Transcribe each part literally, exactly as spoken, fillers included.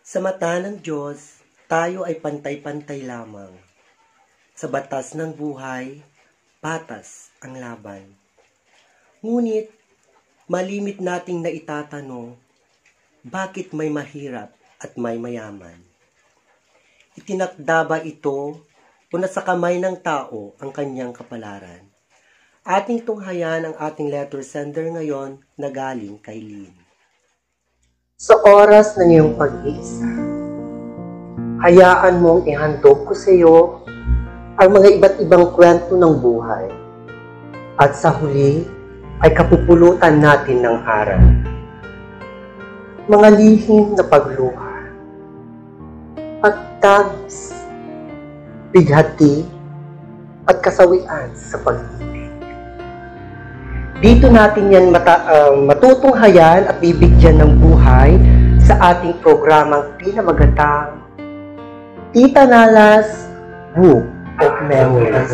Sa mata ng Diyos, tayo ay pantay-pantay lamang. Sa batas ng buhay, patas ang laban. Ngunit, malimit nating naitatanong, bakit may mahirap at may mayaman? Itinakda ba ito o nasa kamay ng tao ang kanyang kapalaran? Ating tunghayan ang ating letter sender ngayon na galing kay Lynn. Sa oras ng iyong pag-iisa, hayaan mong ihandog ko sa iyo ang mga iba't ibang kwento ng buhay. At sa huli ay kapupulutan natin ng aral. Mga lihim na pagluha, pagtagis, bighati, at kasawian sa pag-ibig. Dito natin yan mata, uh, matutunghayan at bibigyan ng buhay sa ating programang pinamagatang Tita Nala's Book of Memories.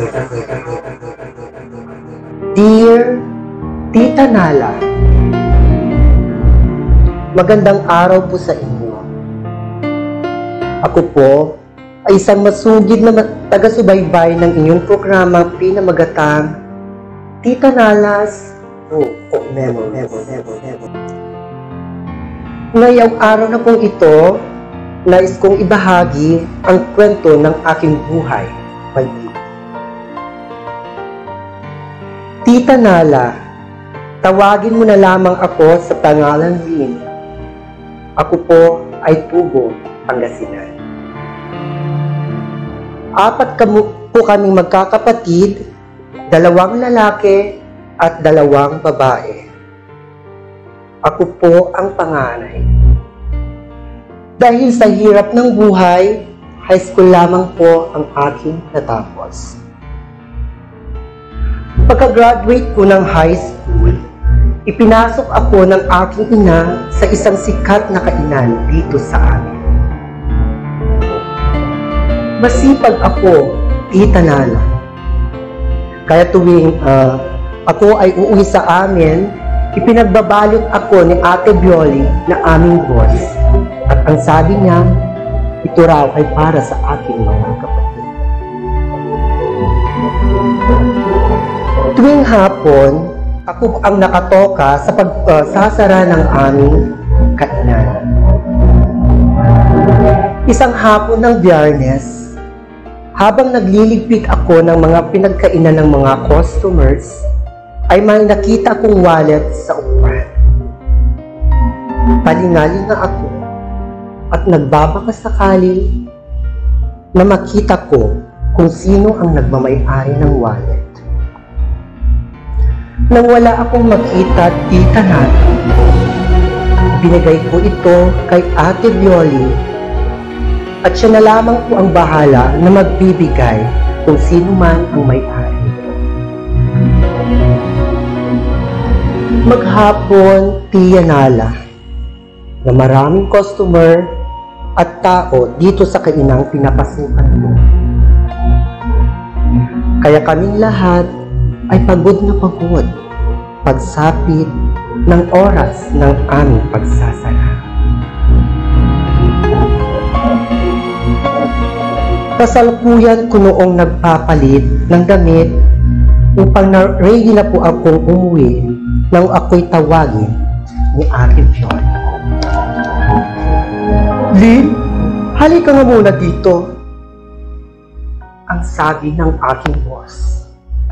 Dear Tita Nala, magandang araw po sa inyo. Ako po ay isang masugid na taga-subaybay ng inyong programang pinamagatang Tita Nala's Book of Memories. Ngayong araw na pong ito, nais kong ibahagi ang kwento ng aking buhay. Pag-ibig. Tita Nala, tawagin mo na lamang ako sa pangalan Lynn. Ako po ay Tubo, Pangasinan. Apat po kaming magkakapatid, dalawang lalaki at dalawang babae. Ako po ang panganay. Dahil sa hirap ng buhay, high school lamang po ang aking natapos. Pagka-graduate ko ng high school, ipinasok ako ng aking ina sa isang sikat na kainan dito sa amin. Masipag ako, Tita Nala. Kaya tuwing uh, ako ay uuwi sa amin, ipinagbabalot ako ni Ate Bioli na aming boss. At ang sabi niya, ito raw ay para sa aking mga kapatid. Tuwing hapon, ako ang nakatoka sa pagsasara uh, ng aming kainan. Isang hapon ng Biyernes, habang nagliligpit ako ng mga pinagkainan ng mga customers, ay may nakita kong wallet sa upuan. Palingaling na ako at nagbabakasakali na makita ko kung sino ang nagmamay-ari ng wallet. Nang wala akong makita, Tita Nala, binigay ko ito kay Ate Bioli at siya na lamang po ang bahala na magbibigay kung sino man ang may-ari. Maghapon, Tia Nala, na maraming customer at tao dito sa kainang pinapasukan mo. Kaya kaming lahat ay pagod na pagod pagsapit ng oras ng aming pagsasara. Kasalukuyan ko noong nagpapalit ng damit upang na-ready na po akong umuwi nang ako'y tawagin ni Ate Bioli. Lynn, halika nga muna dito. Ang sabi ng aking boss.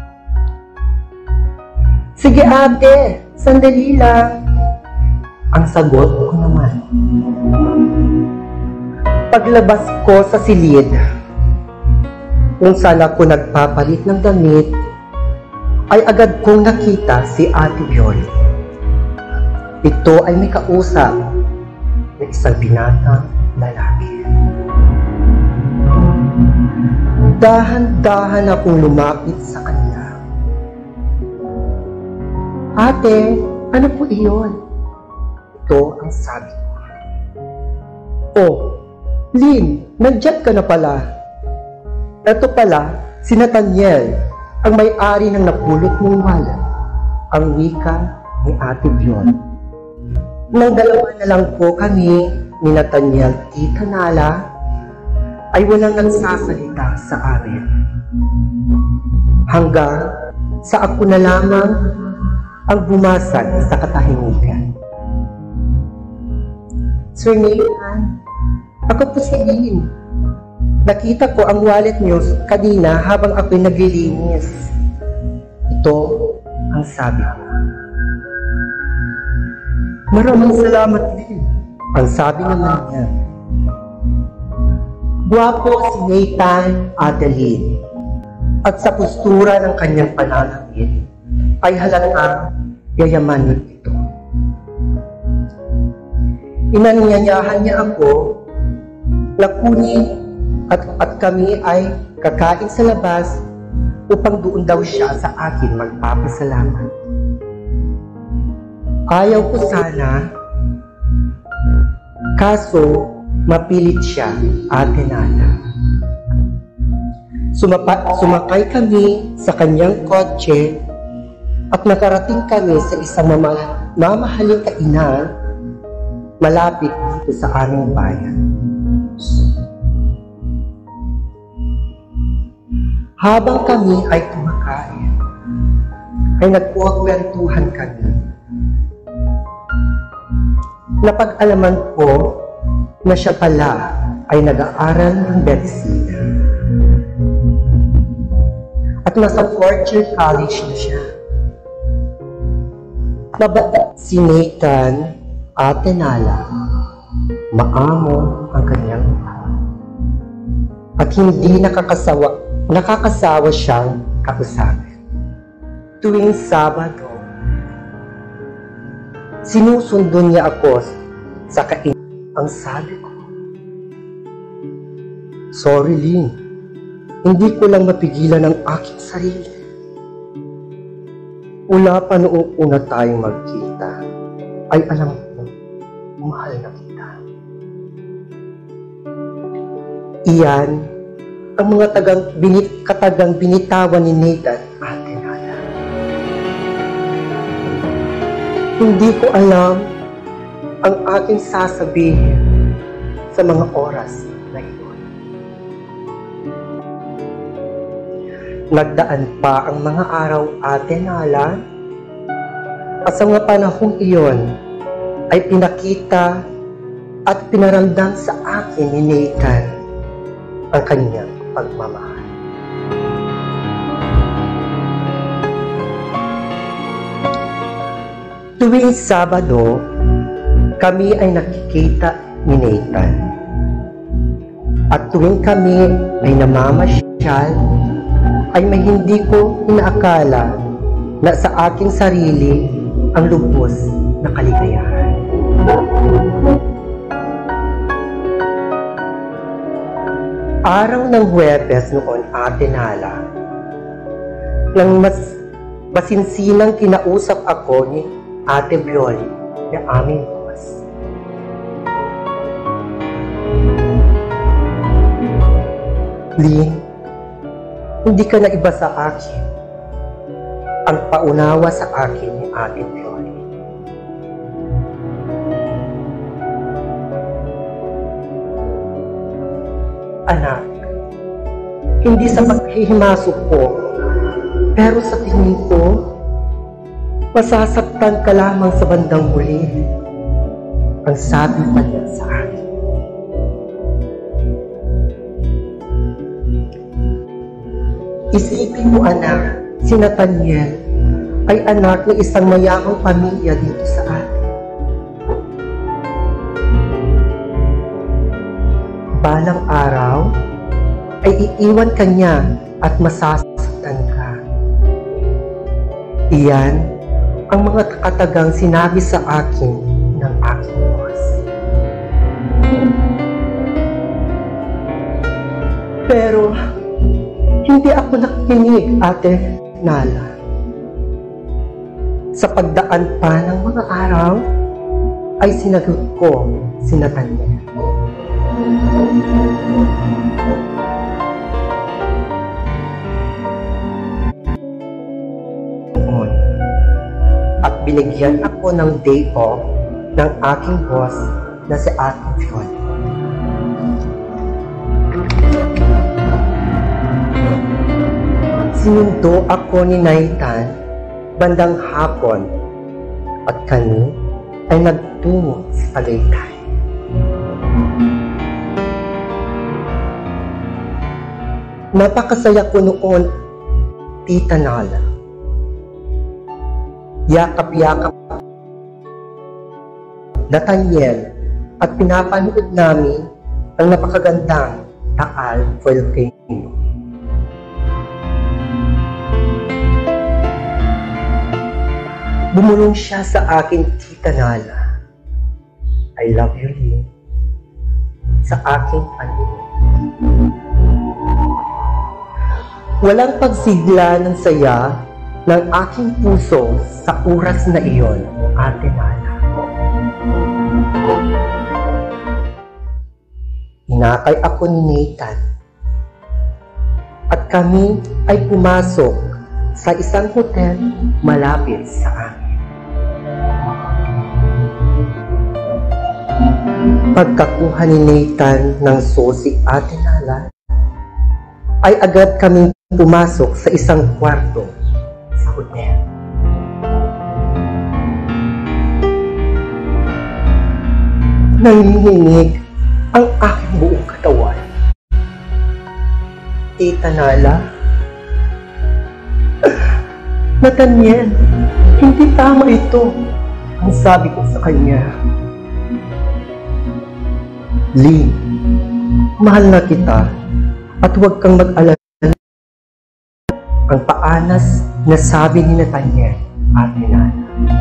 Sige ate, sandali lang. Ang sagot ko naman. Paglabas ko sa silid, kung saan ako nagpapalit ng damit, ay agad kong nakita si Ate Bioli. Ito ay may kausap na isang binatang lalaki. Dahan-dahan akong lumapit sa kanya. Ate, ano po iyon? Ito ang sabi ko. Oh, Lynn, nandiyan ka na pala. Ito pala, si Nathaniel, ang may-ari ng napulot mong wallet, ang wika ni Ate Bioli. Nang dalawa na lang po kami ni Nathaniel Tita Nala, ay walang nagsasalita sa amin. Hanggang sa ako na lamang ang bumasag sa katahimikan. Sir Nathan, ako po si Lynn. Nakita ko ang wallet niyo kanina habang ako'y naglilinis. Ito ang sabi ko. Maraming salamat din. Ang sabi naman niya. Guwapo si Nathan Adeline. At sa postura ng kanyang pananamit ay halatang yayamanin ito. Inanyayahan niya ako na kunin at, at kami ay kakain sa labas upang doon daw siya sa akin magpapasalamat. Ayaw ko sana, kaso mapilit siya, Ate Nala. Sumapa, sumakay kami sa kanyang kotse at nakarating kami sa isang mama, mamahaling kainan malapit dito sa aming bayan. Habang kami ay kumakain, ay nagkuwakwentuhan kami. Napag-alaman ko na siya pala ay nag-aaral ng medicine. At nasa fourth year college na siya. Nabata si Nathan Ate Nala, maamo ang kanyang mukha. At hindi nakakasawa, nakakasawa siyang kausapin. Tuwing Sabado, sinusundo niya ako sa kain. Ang sabi ko, sorry Lynn, hindi ko lang mapigilan ang aking sarili. Wala pa noong una tayong magkita, ay alam ko, mahal na kita. Iyan ang mga tagang binit, katagang binitawan ni Nathan, Ate Nala. Hindi ko alam ang aking sasabihin sa mga oras na iyon. Nagdaan pa ang mga araw, Ate Nala, at sa mga panahong iyon ay pinakita at pinaramdam sa akin ni Nathan ang kanyang pagmamahal. Tuwing Sabado, kami ay nakikita ni Nathan. At tuwing kami ay namamasyal, ay may hindi ko inaakala na sa aking sarili ang lubos na kaligayahan. Araw ng Huwebes noon, Ate Nala, nang mas masinsinang kinausap ako ni Ate Violi na aming boss. Lynn, hindi ka na iba sa akin. Ang paunawa sa akin ni Ate Violi. Anak, hindi sa paghihimasok ko, pero sa tingin ko, masasaktan ka lamang sa bandang huli. Ang sabi pa niya sa akin. Isipin mo, anak, si Nathaniel ay anak ng isang mayamang pamilya dito sa atin. Balang araw ay iiwan ka niya at masasaktan ka. Iyan ang mga katagang sinabi sa akin ng aking boss. Pero hindi ako nakikinig, Ate Nala. Sa pagdaan pa ng mga araw, ay sinagot ko si Nathaniel. At binigyan ako ng day off ng aking boss na si Ate Fion. Sinundo ako ni Nathan bandang hapon at kami ay nagtungo sa Tagaytay. Napakasaya ko noon, Tita Nala. Yakap-yakap Nathaniel at pinapanood namin ang napakagandang Taal Volcano. Bumulong siya sa akin, Tita Nala. I love you, Lynn. Sa aking Panginoon. Walang pagsigla ng saya ng aking puso sa oras na iyon, Ate Nala. Inakay ako ni Nathan at kami ay pumasok sa isang hotel malapit sa amin. Pagkakuha ni Nathan ng susi, Ate Nala, ay agad kaming pumasok sa isang kwarto sa hotel. Nanginginig ang aking buong katawan. Tita Nala, Nathaniel, hindi tama ito, ang sabi ko sa kanya. Lynn, mahal na kita at huwag kang mag-alala. Ang paanas na sabi ni Nathaniel, Ate Nala.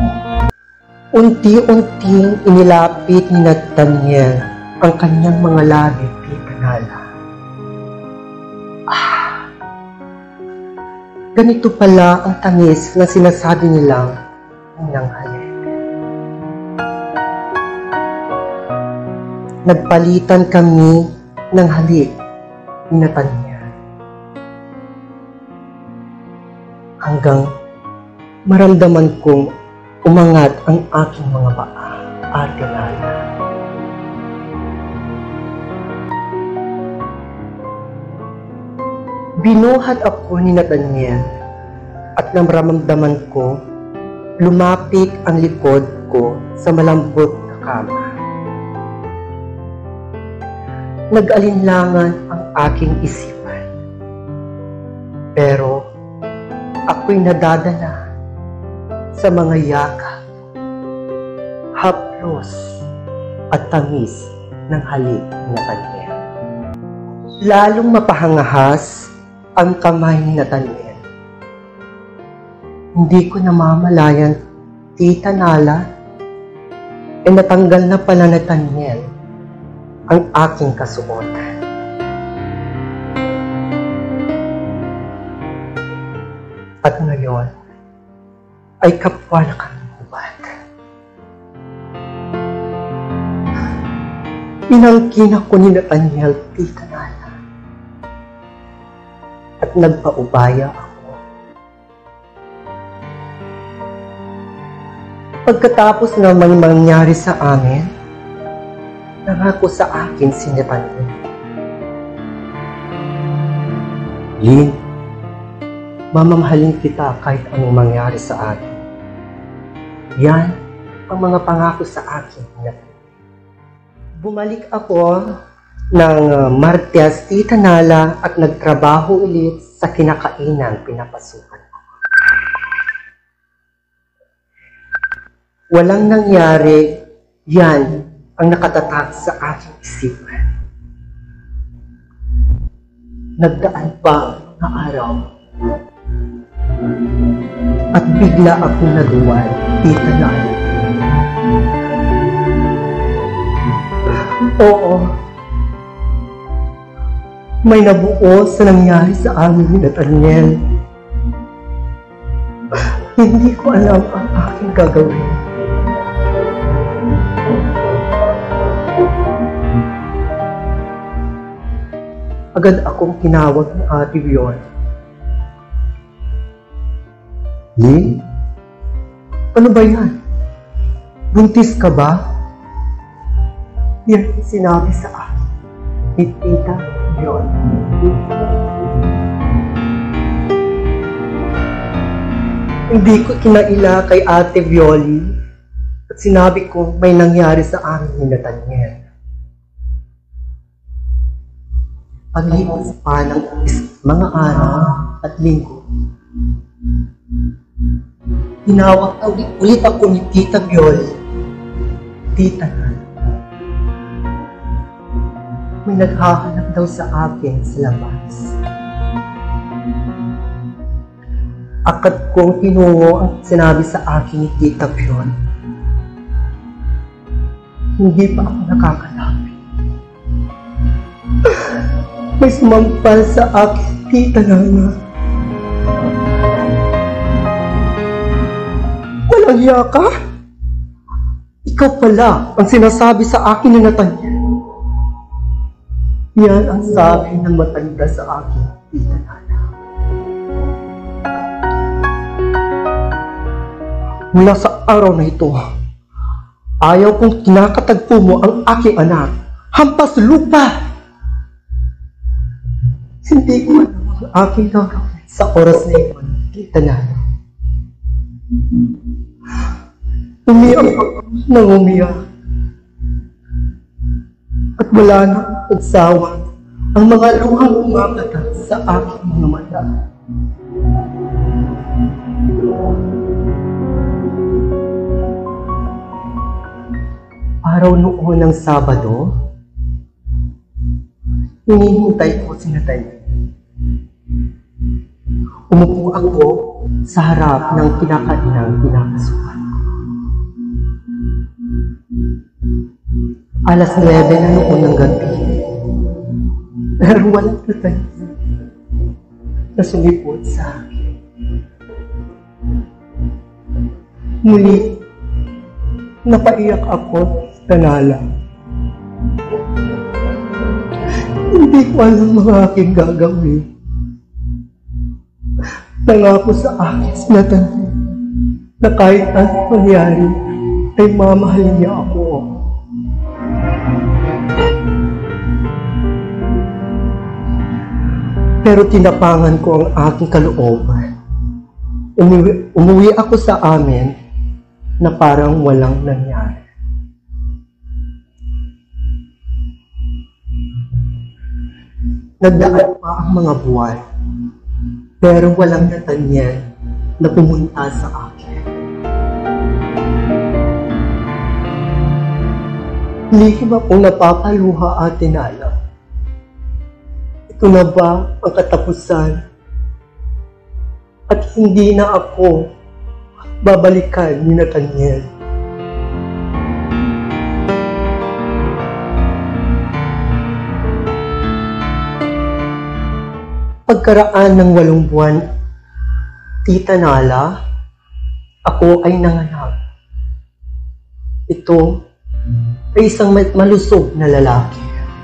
Unti-unting inilapit ni Nathaniel ang kanyang mga labi, Tita Nala. Ah, ganito pala ang tamis na sinasabi nilang unang halik. Nagpalitan kami ng halik ni Nathaniel. Hanggang maramdaman kong umangat ang aking mga paa, Ate Nala. Binuhat ako ni Nathaniel at naramdaman ko lumapit ang likod ko sa malambot na kama. Nag-alinlangan ang aking isipan. Pero ako'y nadadala sa mga yakap, haplos at tamis ng halik ni Nathaniel. Lalong mapahangahas ang kamay ni Nathaniel. Hindi ko namamalayan, Tita Nala, e natanggal na pala Nathaniel ang aking kasuotan. At ngayon, ay kapwa na kami hubad. Inangkin ako ni Nathaniel, Tita Nala, at nagpaubaya ako. Pagkatapos na may mangyari sa amin, nangako sa akin si Nathaniel. Lynn, mamamahalin kita kahit anong mangyari sa akin. Yan ang mga pangako sa akin. Bumalik ako ng Martes, Tita Nala, at nagtrabaho ulit sa kinakainang pinapasukan ko. Walang nangyari, yan ang nakatatak sa aking isipan. Nagdaan pa na araw at bigla akong naduwal, Tita Nala. Oo, may nabuo sa nangyari sa amin ni Nathaniel. Hindi ko alam ang aking gagawin. Agad akong tinawag ng Ate Fion. Lynn, ano ba yan? Buntis ka ba? Yan sinabi sa akin ni Tita Yon. Hindi ko kinaila kay Ate Violi at sinabi ko may nangyari sa amin ni Nathaniel. Paglipas pa ng mga araw at linggo, tinawag ulit, ulit ako ni Tita Violi. Tita na, may naghahanap daw sa akin sa labas. Akad kong tinungo ang sinabi sa akin ni Tita Violi. Hindi pa ako nakakalapit. May sumampal sa akin, Tita Nana. Walang hiya ka? Ikaw pala ang sinasabi sa akin ni Nathaniel. Yan ang sabi ng matanda sa akin, Tita Nana. Mula sa araw na ito, ayaw kong kinakatagpo mo ang aking anak. Hampas lupa! Hindi ko alam ang aking gagawin sa oras na ito, Tita Nana. Umiyak ako nang umiyak. At wala na pagsawa ang mga luhang umapatag sa aking mga mata. Araw noon ng Sabado, hinihintay ko si Nathaniel. Umupo ako sa harap ng kinakainang pinapasukan ko. Alas nuwebe na noon ng gabi. Pero walang Nathaniel na sumipot sa akin. Muli, napaiyak ako sa Nala. Hindi ko alam ang aking gagawin. Nangako sa akin si Nathaniel na kahit anong mangyari ay mamahalin niya ako. Pero tinapangan ko ang aking kalooban. Umuwi, umuwi ako sa amin na parang walang nangyari. Nagdaan pa ang mga buwan, pero walang Nathaniel na pumunta sa akin. Lihim akong napapaluha, Ate Nala. Ito na ba ang katapusan? At hindi na ako babalikan ni Nathaniel. Pagkaraan ng walong buwan, Tita Nala, ako ay nanganak. Ito ay isang malusog na lalaki.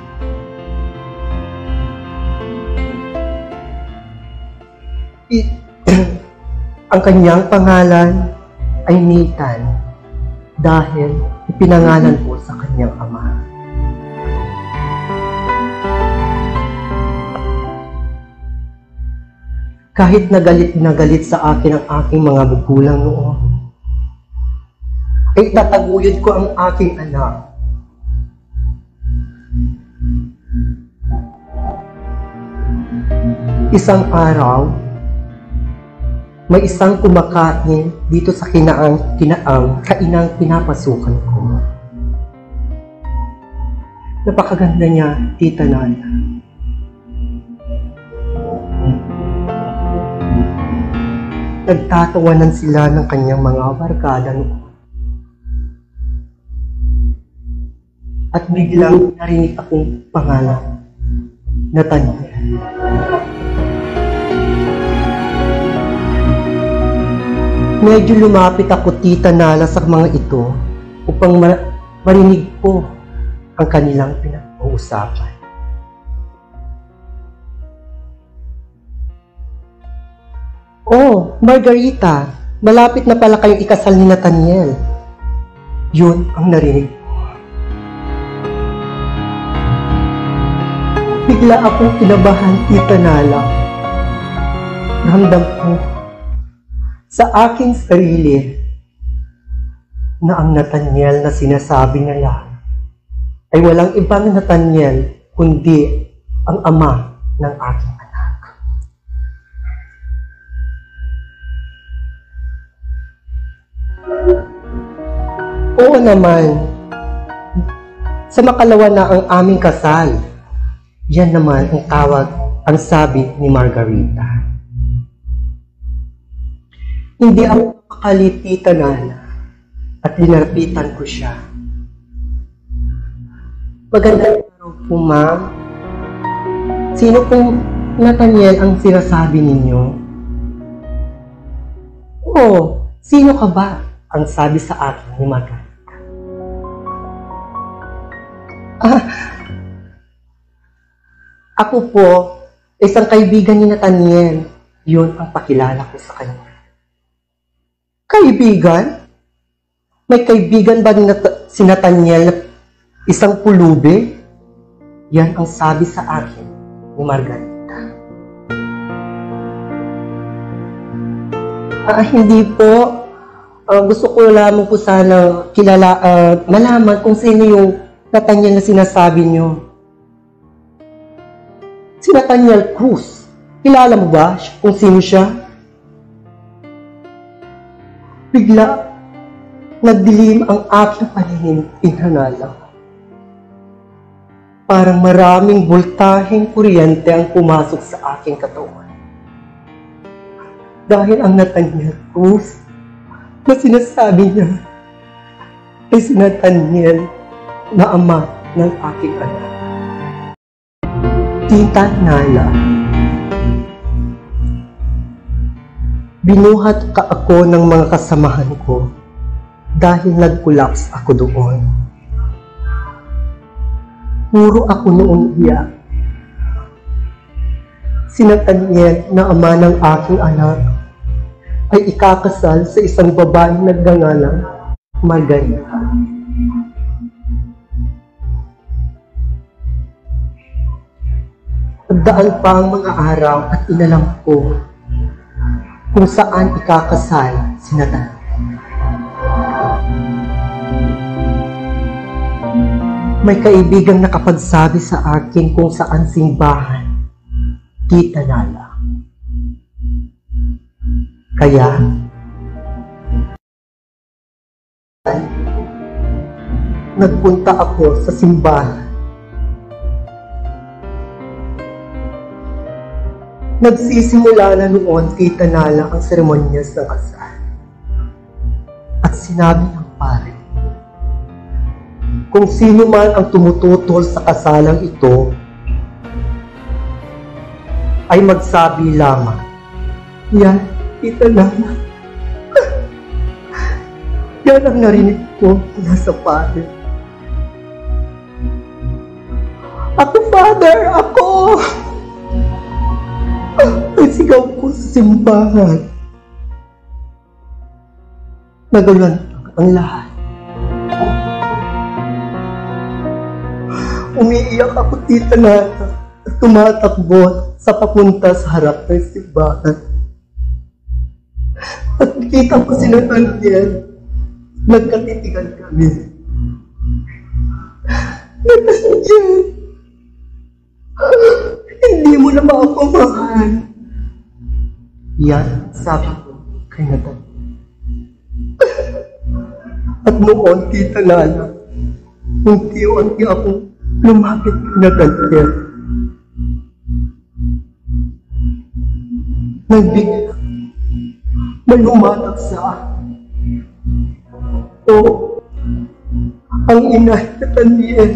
I ang kanyang pangalan ay Nathan dahil ipinangalan po sa kanyang ama. Kahit nagalit na galit sa akin ang aking mga magulang noon, ay tataguyod ko ang aking anak. Isang araw, may isang kumakain dito sa kinaang, kinaang, kainang pinapasukan ko. Napakaganda niya, Tita Nana. Nagtatawanan sila ng kanyang mga barkada noon. At biglang narinig akong pangalan, Nathaniel. Medyo lumapit ako, Tita Nala, sa mga ito upang ma marinig ko ang kanilang pinag-uusapan. Oh, Margarita, malapit na pala kayong ikasal ni Nathaniel. Yun ang narinig ko. Bigla akong kinabahan, Tita Nala. Ramdam ko sa aking sarili na ang Nathaniel na sinasabi nila ay walang ibang Nathaniel kundi ang ama ng aking anak. Oo naman, sa makalawa na ang aming kasal, yan naman ang tawag, ang sabi ni Margarita. Hindi ako makalit, Tita Nala, at linarpitan ko siya. Magandang araw po, ma'am. Sino pong Nathaniel ang sinasabi ninyo? Oo, sino ka ba? Ang sabi sa akin ni Margarita. Ah, ako po, isang kaibigan ni Nathaniel. Yun ang pakilala ko sa kanya. Kaibigan? May kaibigan ba ni Nat- si Nathaniel na isang pulubi? Yan ang sabi sa akin ni Margarita. Ah, hindi po. Uh, gusto ko lamang po sana kilala, uh, malaman kung sino yung Nathaniel na sinasabi niyo. Si Nathaniel Cruz. Kilala mo ba kung sino siya? Bigla, nagdilim ang aking paningin, Tita Nala. Parang maraming voltaheng kuryente ang pumasok sa aking katawan. Dahil ang Nathaniel Cruz na sinasabi niya ay si Nathaniel na ama ng aking anak. Tita Nala, binuhat ka ako ng mga kasamahan ko dahil nag-collapse ako doon. Puro ako noong iyak. Si Nathaniel na ama ng aking anak ay ikakasal sa isang babaeng nagngangalang Margarita. Nagdaan pa ang mga araw at inalam ko kung saan ikakasal si Nathaniel. May kaibigang nakapagsabi sa akin kung saan simbahan, Tita Nala. Kaya, nagpunta ako sa simbahan. Nagsisimula na noon, Tita Nala, ang seremonyas ng kasal. At sinabi ng pare, kung sino man ang tumututol sa kasalang ito, ay magsabi lamang, yan, Tita Nala. Yan ang narinig ko nasa pare. Ako, Father! Ako! Ay sigaw ko sa simbahan. Nagalantang ang lahat. Umiiyak ako, Tita Nala, at tumatakbo sa papunta sa harap ng simbahan. At nakita ko si Nathaniel. Nagkatitigan kami. Nathaniel, hindi mo na ba ako mahal? Yan, sabi ko kay Nathaniel. At noon, Tita Nala, unti-unti akong lumapit kay Nathaniel. Nagbigla, may umatak sa akin. O, ang ina ni Nathaniel.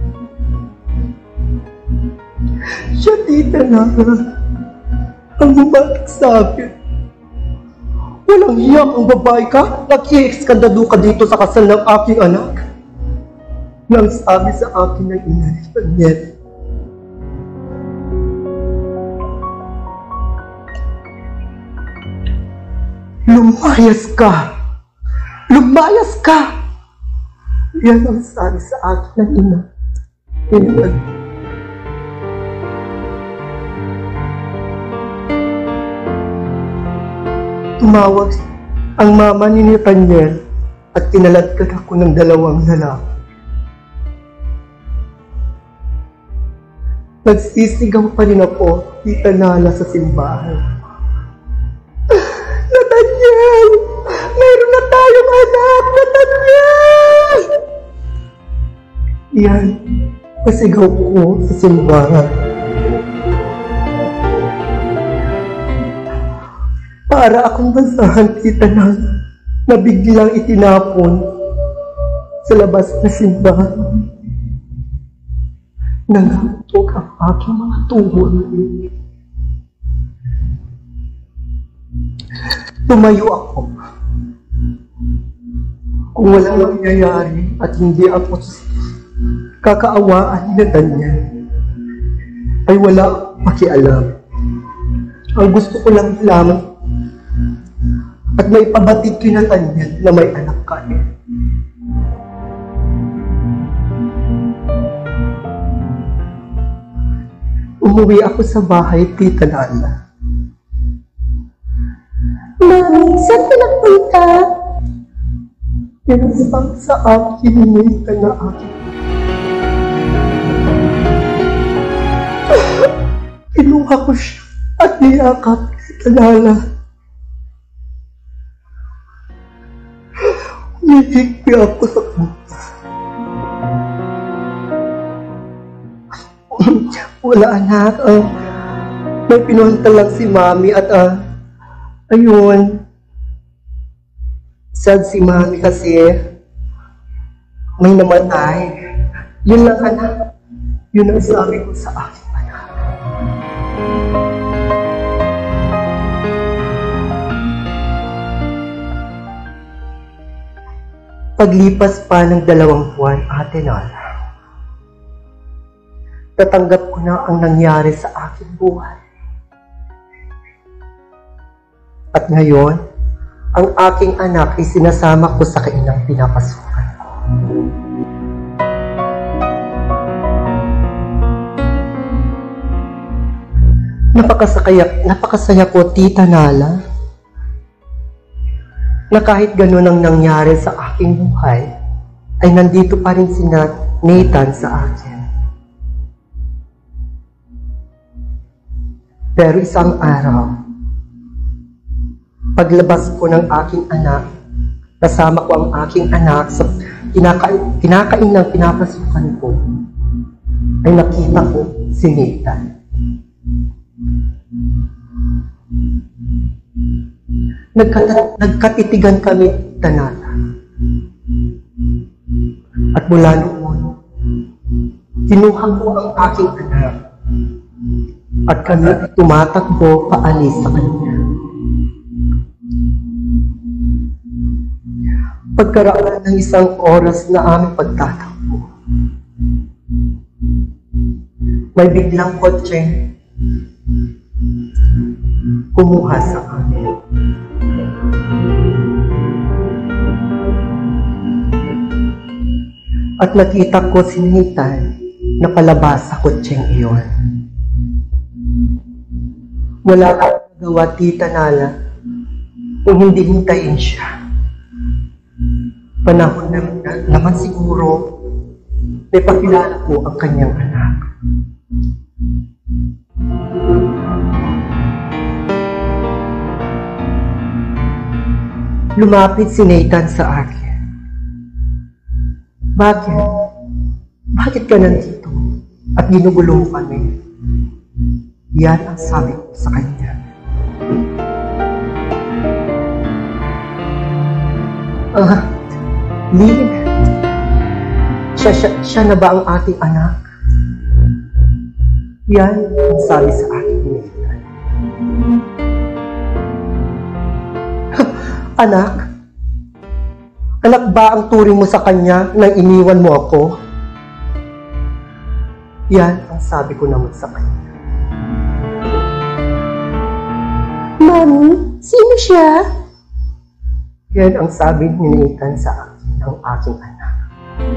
Siya, Tita Nala, ang umatak sa akin. Walang hiyak ang babae ka? Nag-i-ekskandalo ka dito sa kasal ng aking anak? Nang sabi sa akin ng ina ni Nathaniel. Lumayas ka! Lumayas ka! Yan ang sabi sa akin ng ina. Tinatag. Tumawag ang mama ni Nathaniel at tinaladkad ako ng dalawang lalaki. Nagsisigaw pa rin ako, Tita Nala, sa simbahan. Nathaniel! Mayroon na tayong anak! Nathaniel! Yan, pasigaw ko sa simbahan. Para akong basahan, Tita Nala, na biglang itinapon sa labas na simbahan. Nangatog ang aking mga tuhod. Tumayo ako. Kung wala mangyayari at hindi ako kakaawaan ni Nathaniel, ay wala akong pakialam. Ang gusto ko lang lamang at may pabatid kay Nathaniel na may anak ka eh. Umuwi ako sa bahay, Tita Nala. Mami, saan ka nagpunta? Pinasang sa akin, hinita na akin. Kinuha ko siya at niyakap, Tita Nala. Humihigpi ako sa kanta. Wala anak, uh, may pinunta lang si Mami at uh, ayun, sad si Mami kasi may namatay. Yun lang anak, yun ang sabi ko sa aking anak. Paglipas pa ng dalawang buwan, Ate Nala, natanggap ko na ang nangyari sa aking buhay. At ngayon, ang aking anak ay sinasama ko sa kainang pinapasukan ko. Napakasaya, napakasaya ko, Tita Nala, na kahit ganun ang nangyari sa aking buhay, ay nandito pa rin si Nathan sa akin. Pero isang araw, paglabas ko ng aking anak, kasama ko ang aking anak sa kinakain, kinakain ng pinapasukan ko, ay nakita ko si Nathan. Nagkat nagkatitigan kami, Tanala. At mula noon, kinuha ko ang aking anak at kami tumatakbo paalis sa kanya. Pagkaraan ng isang oras na aming pagtatakbo, may biglang kotse kumuha sa amin. At nakita ko si Nathan na palabas sa kotseng iyon. Wala akong nagawa, Tita Nala, kung hindi hintayin siya. Panahon na, na naman siguro may pakilala ko ang kanyang anak. Lumapit si Nathan sa akin. Bakit? Bakit ka nandito? At ginugulo mo kami? Yan ang sabi ko sa kanya. Ah, Lynn, siya, siya, siya na ba ang ating anak? Yan ang sabi sa akin ni Nathan. Anak? Anak ba ang turing mo sa kanya nang iniwan mo ako? Yan ang sabi ko naman sa kanya. Mami, sino siya? Yan ang sabi ni Nathan sa akin ng aking anak.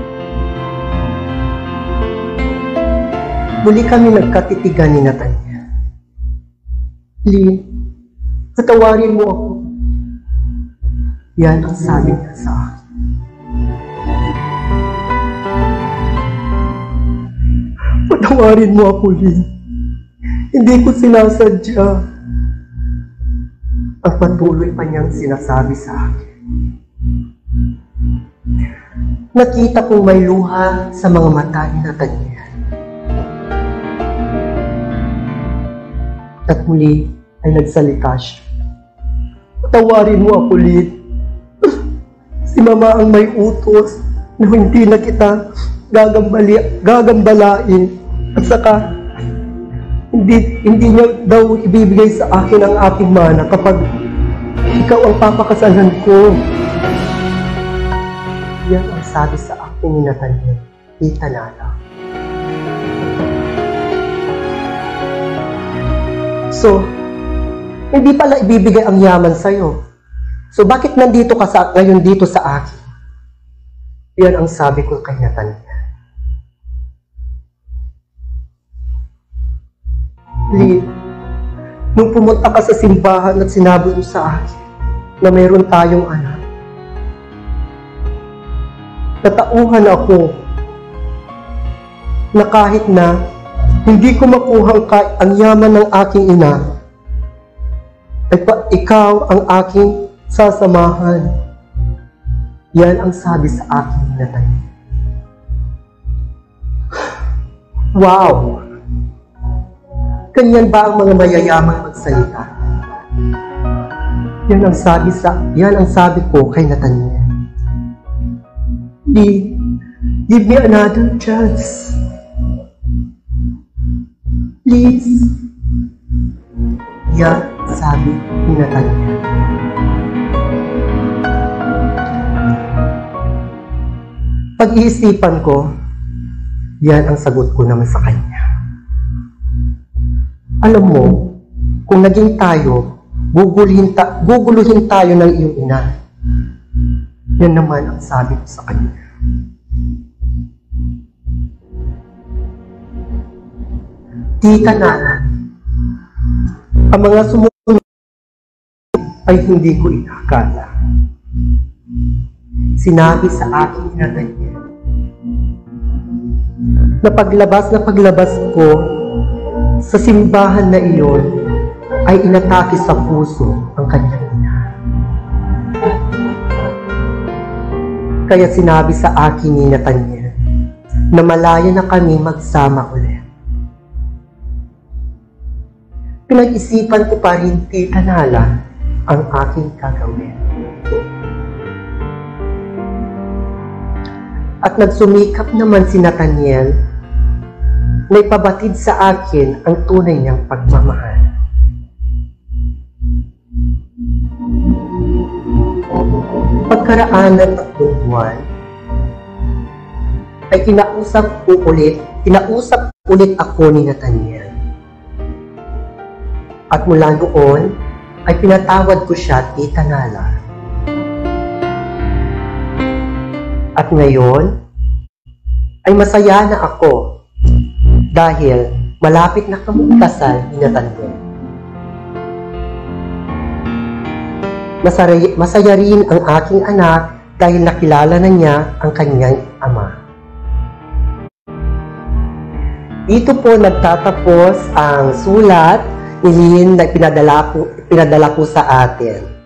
muli kami nagkatitigan ni Nathaniel. Lynn, patawarin mo ako. Yan ang sabi niya sa akin. Patawarin mo ako, Lynn. Hindi ko sinasadya. Ang patuloy pa niyang sinasabi sa akin. Nakita kong may luha sa mga mata ni Nathaniel. At muli ay nagsalita siya. Patawarin mo ako, Lynn. Si Mama ang may utos na hindi na kita gagambali, gagambalain. At saka, hindi, hindi niya daw ibibigay sa akin ang aking mana kapag ikaw ang papakasalan ko. Yan ang sabi sa akin ni Nathaniel, Tita Nala. So, hindi pala ibibigay ang yaman sa'yo. So, bakit nandito ka sa, ngayon dito sa akin? Yan ang sabi ko kay Nathaniel. Lynn, nung pumunta ka sa simbahan at sinabi mo sa akin na mayroon tayong anak, natauhan ako na kahit na hindi ko makuha ang yaman ng aking ina, ay pa ikaw ang aking sasamahan. Yan ang sabi sa akin ni Nathaniel. Wow! Ganyan ba ang mga mayayamang magsalita? Yan ang sabi sa yan ang sabi ko kay Nathaniel. Di, give me another chance. Please. Yan sabi ni Nathaniel. Pag-iisipan ko, yan ang sagot ko naman sa kanya. Alam mo, kung naging tayo, guguluhin, ta guguluhin tayo ng iyong ina. Yan naman ang sabi ko sa kanya. Tita Nana, ang mga sumunod ay hindi ko inakala. Sinabi sa akin ni Nathaniel na paglabas na paglabas ko sa simbahan na iyon ay inatake sa puso ang kanyang ina. Kaya sinabi sa akin ni Nathaniel na malaya na kami magsama ulit. Pinag-isipan ko pa rin, Tita Nala, ang aking gagawin. At nagsumikap naman si Nathaniel na ipabatid sa akin ang tunay niyang pagmamahal. Pagkaraan ng tatlong buwan, ay kinausap ko ulit, kinausap ulit ako ni Nathaniel. At mula noon, ay pinatawad ko siya, Tita Nala. At ngayon, ay masaya na ako dahil malapit na kaming kasal ni Nathaniel. Masaya, masaya rin ang aking anak dahil nakilala na niya ang kanyang ama. Dito po nagtatapos ang sulat ni Lynn na pinadala ko, pinadala ko sa atin.